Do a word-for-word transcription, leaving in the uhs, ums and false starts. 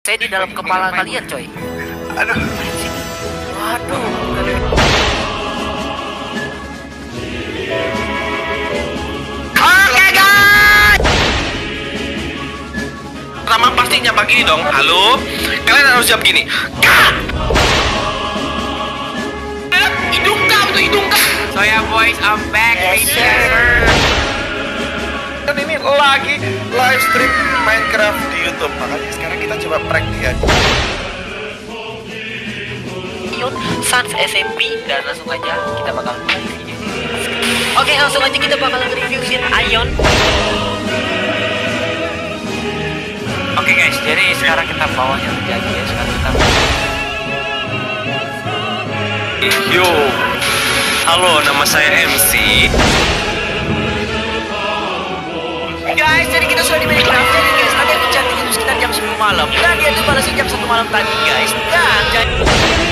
Saya di dalam kepala kalian, coy. Aduh. Waduh. Oke, guys. Pertama pasti nyapa gini dong. Halo. Kalian harus jawab gini. Kak. Eh, hidung kau tuh hidung kau. So ya boys, I'm back. Yes, baby. sir. Kan ini lagi live stream Minecraft di YouTube. Makanya sekarang kita coba prank dia. Ion Sans S M P dan langsung aja kita bakal mulai video. Oke, langsung aja kita bakal review Shin Ion. Oke guys, jadi sekarang kita bawahnya terjadi ya. Sekarang kita Yo. Halo, nama saya M C. guys, jadi kita sudah di Minecraft. Jadi guys, tadi aku chatting itu sekitar jam sepuluh malam dan dia tuh balasnya jam satu malam tadi guys. Dan jadi